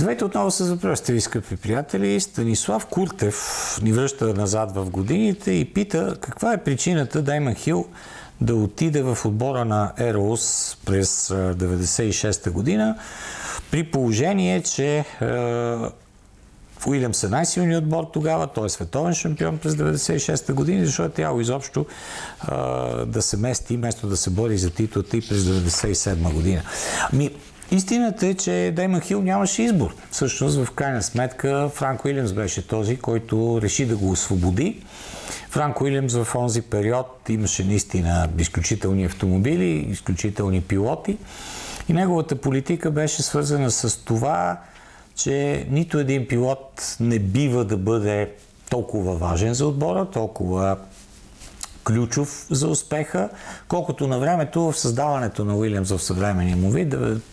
Здравейте отново с въпросите ви, скъпи приятели. Станислав Куртев ни връща назад в годините и пита каква е причината Даймън Хил да отиде в отбора на Ероус през 1996 година, при положение, че Уилямс е най-силният отбор тогава, той е световен шампион през 1996 година, защото е трябвало изобщо да се мести, вместо да се бори за титлата и през 1997 година. Истината е, че Даймън Хил нямаше избор. Всъщност, в крайна сметка, Франк Уилямс беше този, който реши да го освободи. Франк Уилямс в онзи период имаше наистина изключителни автомобили, изключителни пилоти и неговата политика беше свързана с това, че нито един пилот не бива да бъде толкова важен за отбора, толкова ключов за успеха, колкото на времето в създаването на Уилямс в съвременния му вид,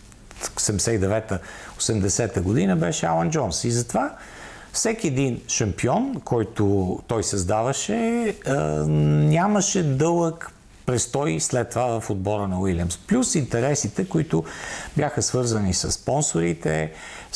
79-80 година, беше Алън Джонс. И затова всеки един шампион, който той създаваше, нямаше дълъг престой след това в отбора на Уилямс. Плюс интересите, които бяха свързани с спонсорите,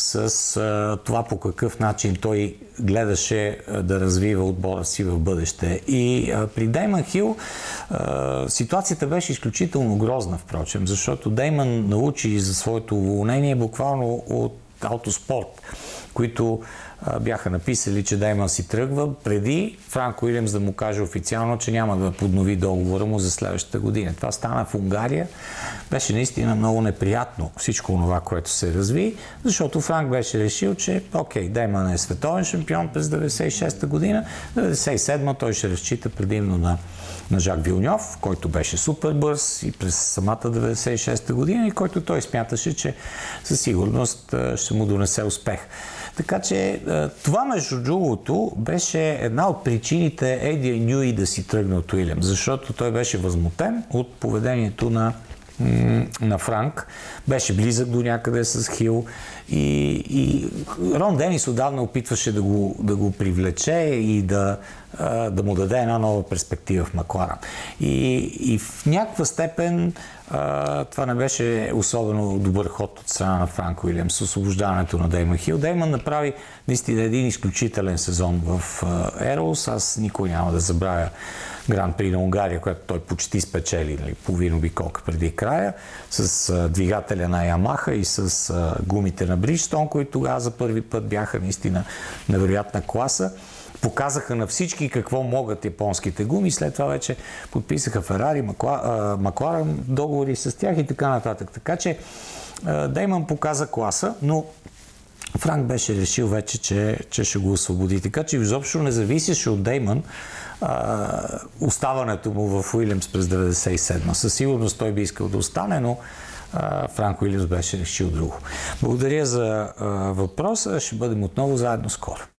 с това по какъв начин той гледаше да развива отбора си в бъдеще. И при Даймън Хил ситуацията беше изключително грозна, впрочем, защото Даймън научи за своето уволнение буквално от Автоспорт, които бяха написали, че Даймън си тръгва преди Франк Уилямс да му каже официално, че няма да поднови договора му за следващата година. Това стана в Унгария. Беше наистина много неприятно всичко това, което се разви, защото Франк беше решил, че окей, Даймън е световен шампион през 1996 година, 1997 той ще разчита предимно на Жак Вилньов, който беше супер бърз и през самата 1996 година и който той смяташе, че със сигурност ще му донесе успех. Така че това, между другото, беше една от причините Еди Нюи да си тръгне от Уилямс, защото той беше възмутен от поведението на Франк, беше близък до някъде с Хил и Рон Денис отдавна опитваше да го привлече и да му даде една нова перспектива в Макларен. И в някаква степен това не беше особено добър ход от страна на Франк Уилямс, освобождаването на Даймън Хил. Даймън направи наистина един изключителен сезон в Ероус. Аз никой няма да забравя Гран При на Унгария, която той почти спечели, половин обиколка преди края, с двигателя на Ямаха и с гумите на Бриджстон, които тогава за първи път бяха наистина невероятна класа. Показаха на всички какво могат японските гуми, след това вече подписаха Ферари, Макларен, договори с тях и така нататък. Така че Даймън показа класа, но Франк беше решил вече, че ще го освободи. Така че изобщо не зависеше от Даймън оставането му в Уилямс през 1997. Със сигурност той би искал да остане, но Франк Уилямс беше решил друго. Благодаря за въпроса. Ще бъдем отново заедно скоро.